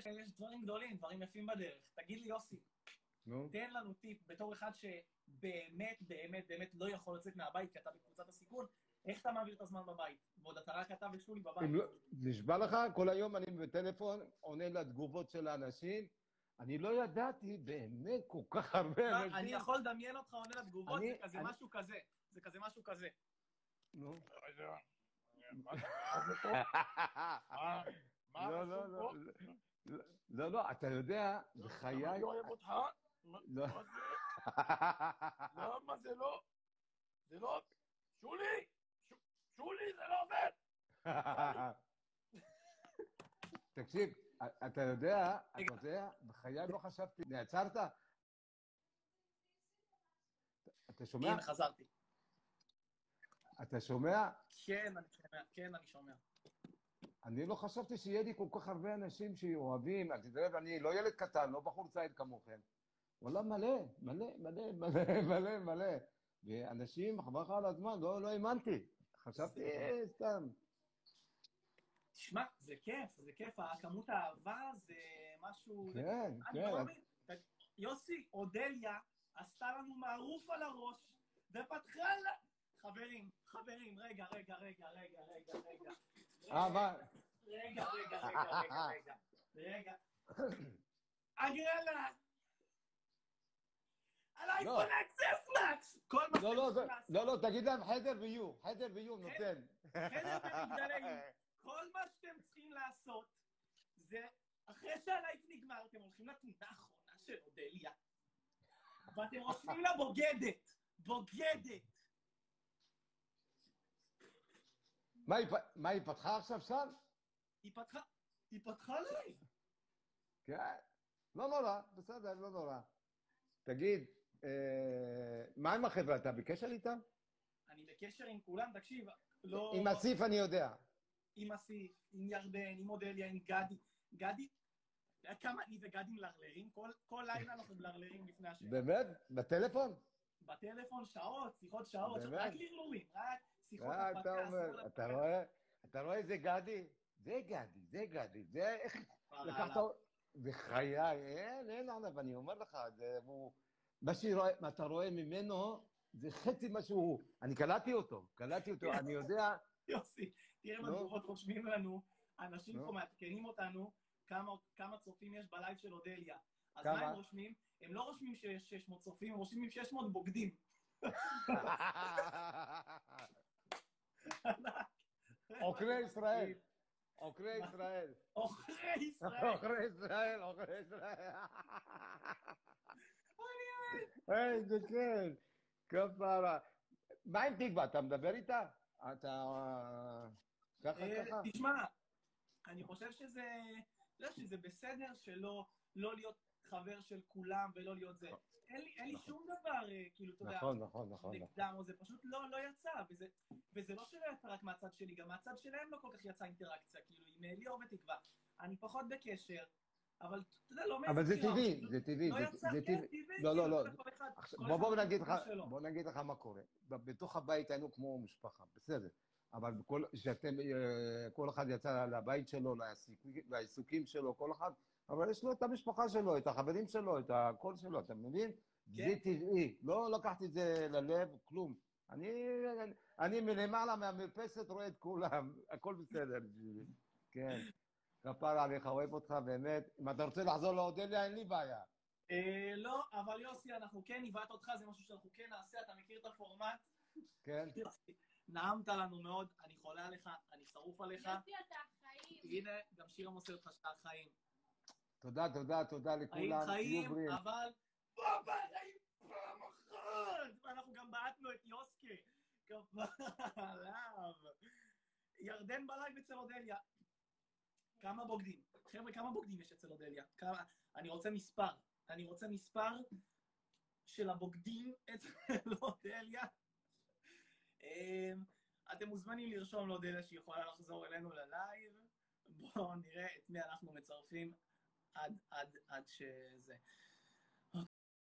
יש דברים גדולים, דברים יפים בדרך. תגיד לי, יוסי, תן לנו טיפ בתור אחד שבאמת, באמת, באמת לא יכול לצאת מהבית, כי אתה בקבוצת הסיכון, איך אתה מעביר את הזמן בבית? ועוד אתה רק אתה ושולי בבית. נשבע לך, כל היום אני בטלפון, עונה לתגובות של האנשים, אני לא ידעתי באמת כל כך הרבה אנשים. אני יכול לדמיין אותך עונה לתגובות, זה כזה משהו כזה. זה כזה משהו כזה. נו. מה רשום פה? לא, אתה יודע, בחיי... אני אוהב אותך. למה זה לא? זה לא... שולי! שולי, זה לא עובד! תקשיב, אתה יודע, בחיי לא חשבתי, נעצרת? אתה שומע? הנה, חזרתי. אתה שומע? כן, אני שומע. אני לא חשבתי שיהיה לי כל כך הרבה אנשים שאוהבים, אתה יודע, אני לא ילד קטן, לא בחור צעיר כמוכם. וואלה, מלא. ואנשים, חבל לך על הזמן, לא האמנתי. חשבתי, סתם. תשמע, זה כיף, הכמות האהבה זה משהו... כן. יוסי, אודליה עשתה לנו מערוף על הראש, ופתחה לה... חברים, רגע. מה? רגע. הגרלה! על אייפון אקסס מקס! לא, תגיד להם חדר ויו, נותן. חדר במגדלי. כל מה שאתם צריכים לעשות, זה אחרי שהלייב נגמר, אתם הולכים לתמונה האחרונה של אודליה, ואתם רושמים לה בוגדת. מה, היא פתחה עכשיו שם? היא פתחה לייב. כן, לא נורא, בסדר, לא נורא. תגיד, מה עם החברה? אתה בקשר איתם? אני בקשר עם כולם, תקשיב, לא... עם אסיף אני יודע. עם אסיף, עם ירדן, עם אודליה, עם גדי. גדי, כמה אני וגדי מלרלרים? כל לילה אנחנו מלרלרים לפני השם. באמת? בטלפון? בטלפון שעות, שיחות שעות, רק לרלורים, רק שיחות הפקה. אתה רואה איזה גדי? זה גדי, זה איך לקחת... בחיי, אין עליו, אני אומר לך, מה שאתה רואה ממנו, זה חצי מה שהוא, אני קלטתי אותו, אני יודע... יוסי, תראה מה תגובות רושמים לנו, אנשים פה מעדכנים אותנו, כמה צופים יש בלייב של אודליה. אז מה הם רושמים? הם לא רושמים שיש 600 צופים, הם רושמים 600 בוגדים. עוקרי ישראל. זה כן, כפרה. מה עם תקווה? אתה מדבר איתה? אתה... ככה? תשמע, אני חושב שזה בסדר שלא להיות חבר של כולם ולא להיות זה. אין לי שום דבר, כאילו, אתה יודע, נגדם, זה פשוט לא יצא, וזה לא שלא יצא רק מהצד שלי, גם מהצד שלהם לא כל כך יצא אינטראקציה, כאילו, עם ליאור ותקווה. אני פחות בקשר, אבל אתה יודע, לא אבל זה טבעי, לא יצא, כן, טבעי. לא. בוא נגיד לך מה קורה. בתוך הבית היינו כמו משפחה, בסדר. אבל כל אחד יצא לבית שלו, לעיסוקים שלו, כל אחד, אבל יש לו את המשפחה שלו, את החברים שלו, את הקול שלו, אתה מבין? זה טבעי, לא לקחתי את זה ללב, כלום. אני מלמעלה מהמרפסת רואה את כולם, הכל בסדר. כן, כפרה עליך, אוהב אותך, באמת. אם אתה רוצה לחזור לאודליה, אין לי בעיה. לא, אבל יוסי, אנחנו כן נבעט אותך, זה משהו שאנחנו כן נעשה, אתה מכיר את הפורמט? כן. נעמת לנו מאוד, אני חולה עליך, אני שרוף עליך. יוסי, אתה החיים. הנה, גם שירה מוסר אותך שאתה החיים. תודה לכולם. חיים, אבל... חיים פעם אחת! ואנחנו גם בעטנו את יוסקי. עליו. ירדן בלייב אצל אודליה. כמה בוגדים? חבר'ה, כמה בוגדים יש אצל אודליה? אני רוצה מספר של הבוגדים אצל אודליה. אתם מוזמנים לרשום לאודליה שהיא יכולה לחזור אלינו ללייב. בואו נראה את מי אנחנו מצרפים עד שזה.